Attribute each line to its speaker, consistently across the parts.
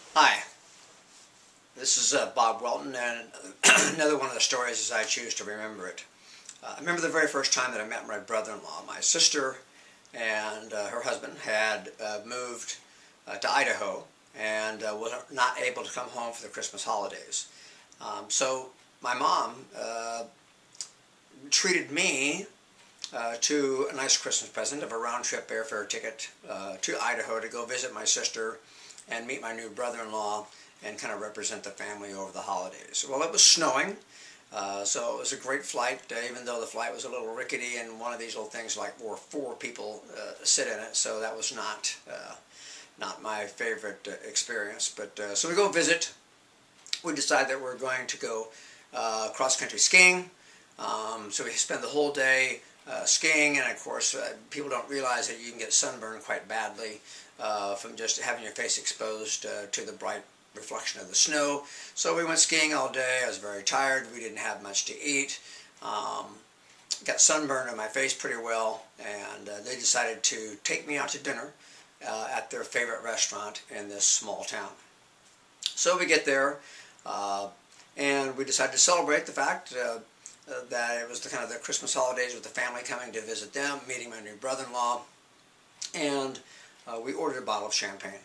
Speaker 1: Hi, this is Bob Welton, and another one of the stories as I choose to remember it. I remember the very first time that I met my brother-in-law. My sister and her husband had moved to Idaho and was not able to come home for the Christmas holidays. So my mom treated me to a nice Christmas present of a round-trip airfare ticket to Idaho to go visit my sister and meet my new brother-in-law and kind of represent the family over the holidays. Well, it was snowing, so it was a great flight, even though the flight was a little rickety, and one of these little things like where four people sit in it, so that was not my favorite experience. But so we go visit. We decide that we're going to go cross-country skiing. So we spend the whole day skiing, and of course people don't realize that you can get sunburned quite badly from just having your face exposed to the bright reflection of the snow. So we went skiing all day. I was very tired. We didn't have much to eat. Got sunburned on my face pretty well, and they decided to take me out to dinner at their favorite restaurant in this small town. So we get there, and we decided to celebrate the fact that it was the kind of the Christmas holidays with the family coming to visit them, meeting my new brother-in-law, and we ordered a bottle of champagne.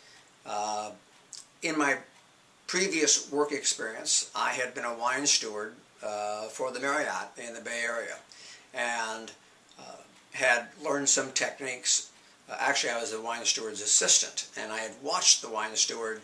Speaker 1: In my previous work experience, I had been a wine steward for the Marriott in the Bay Area, and had learned some techniques. Actually, I was the wine steward's assistant, and I had watched the wine steward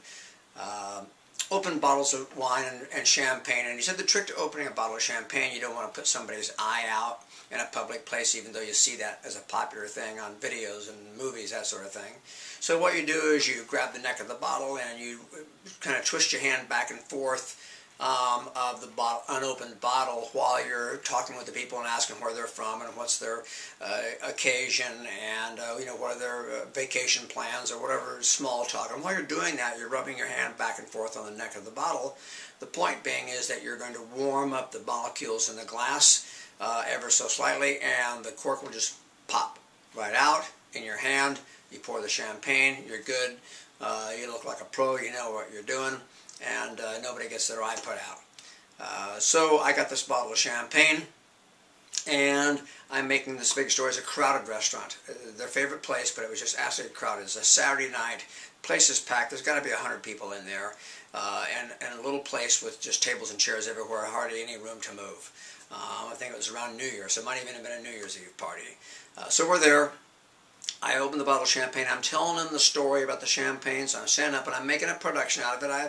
Speaker 1: open bottles of wine and champagne, and he said the trick to opening a bottle of champagne, you don't want to put somebody's eye out in a public place, even though you see that as a popular thing on videos and movies, that sort of thing. So what you do is you grab the neck of the bottle and you kind of twist your hand back and forth of the unopened bottle while you're talking with the people and asking where they're from and what's their occasion, and what are their vacation plans or whatever small talk. And while you're doing that, you're rubbing your hand back and forth on the neck of the bottle. The point being is that you're going to warm up the molecules in the glass ever so slightly, and the cork will just pop right out in your hand. You pour the champagne, you're good. You look like a pro, you know what you're doing, and nobody gets their eye put out. So I got this bottle of champagne, and I'm making this big story. It's a crowded restaurant, their favorite place, but it was just absolutely crowded. It's a Saturday night, place is packed, there's got to be 100 people in there, and a little place with just tables and chairs everywhere, hardly any room to move. I think it was around New Year, so it might even have been a New Year's Eve party. So we're there. I open the bottle of champagne. I'm telling them the story about the champagne, so I'm standing up and I'm making a production out of it. I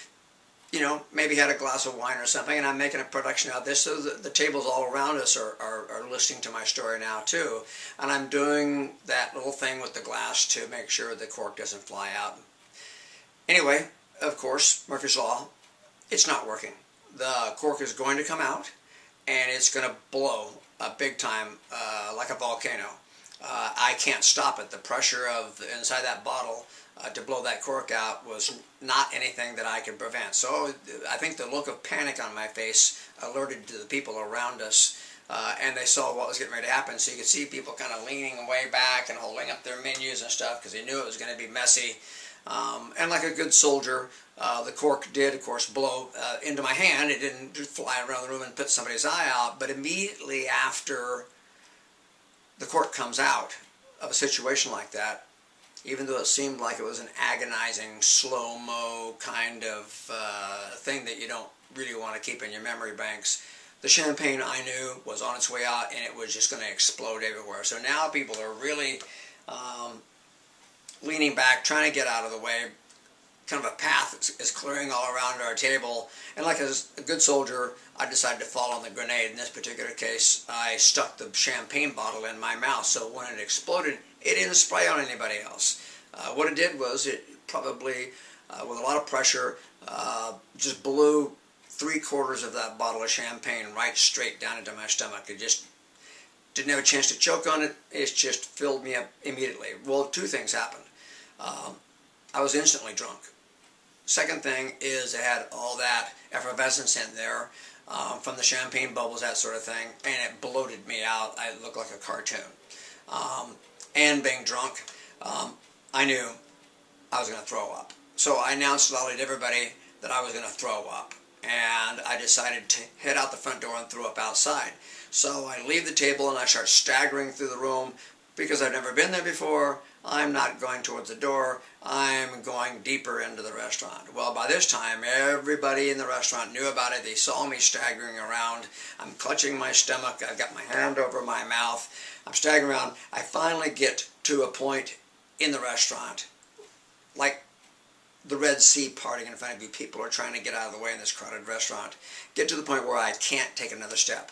Speaker 1: maybe had a glass of wine or something, and I'm making a production out of this, so the tables all around us are listening to my story now too. And I'm doing that little thing with the glass to make sure the cork doesn't fly out. Anyway, of course, Murphy's Law, it's not working. The cork is going to come out, and it's going to blow big time like a volcano. I can't stop it. The pressure of inside that bottle to blow that cork out was not anything that I could prevent. So I think the look of panic on my face alerted to the people around us, and they saw what was getting ready to happen. So you could see people kind of leaning way back and holding up their menus and stuff because they knew it was going to be messy. And like a good soldier, the cork did, of course, blow into my hand. It didn't just fly around the room and put somebody's eye out, but immediately after the cork comes out of a situation like that, even though it seemed like it was an agonizing, slow-mo kind of thing that you don't really want to keep in your memory banks, the champagne, I knew, was on its way out, and it was just going to explode everywhere. So now people are really leaning back, trying to get out of the way. Kind of a path is clearing all around our table, and like a good soldier, I decided to fall on the grenade. In this particular case, I stuck the champagne bottle in my mouth, so when it exploded, it didn't spray on anybody else. What it did was it probably, with a lot of pressure, just blew 3/4 of that bottle of champagne right straight down into my stomach. It just didn't have a chance to choke on it. It just filled me up immediately. Well, two things happened. I was instantly drunk. Second thing is it had all that effervescence in there from the champagne bubbles, that sort of thing, and it bloated me out. I looked like a cartoon. And being drunk, I knew I was going to throw up. So I announced loudly to everybody that I was going to throw up. And I decided to head out the front door and throw up outside. So I leave the table and I start staggering through the room because I've never been there before. I'm not going towards the door. I'm going deeper into the restaurant. Well, by this time, everybody in the restaurant knew about it. They saw me staggering around. I'm clutching my stomach. I've got my hand over my mouth. I'm staggering around. I finally get to a point in the restaurant, like the Red Sea parting in front of you. People are trying to get out of the way in this crowded restaurant. Get to the point where I can't take another step.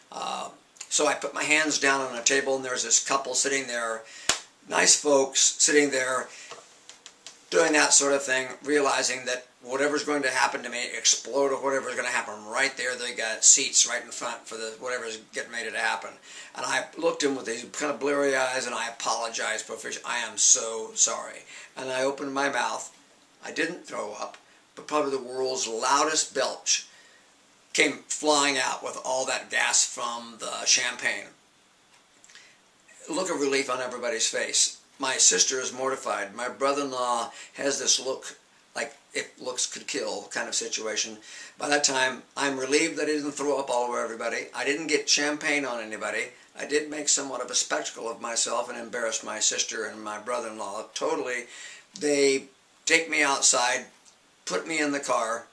Speaker 1: So I put my hands down on a table, and there's this couple sitting there, nice folks sitting there, doing that sort of thing, realizing that whatever's going to happen to me, explode or whatever's going to happen right there, they got seats right in front for the whatever's getting ready to happen. And I looked at him with these kind of bleary eyes, and I apologized profusely. I am so sorry. And I opened my mouth. I didn't throw up, but probably the world's loudest belch came flying out with all that gas from the champagne. Look of relief on everybody's face. My sister is mortified. My brother-in-law has this look like if looks could kill kind of situation. By that time, I'm relieved that I didn't throw up all over everybody. I didn't get champagne on anybody. I did make somewhat of a spectacle of myself and embarrassed my sister and my brother-in-law totally. They take me outside, put me in the car.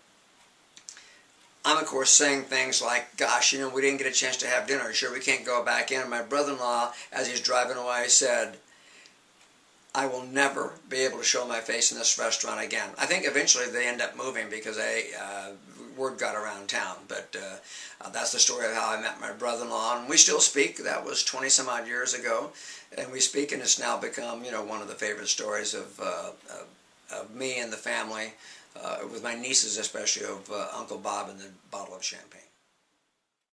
Speaker 1: I'm, of course, saying things like, gosh, you know, we didn't get a chance to have dinner. Sure, we can't go back in. And my brother-in-law, as he's driving away, said, I will never be able to show my face in this restaurant again. I think eventually they end up moving because word got around town. But that's the story of how I met my brother-in-law. And we still speak. That was 20-some-odd years ago. And we speak, and it's now become, you know, one of the favorite stories of me and the family, with my nieces especially, of Uncle Bob and the bottle of champagne.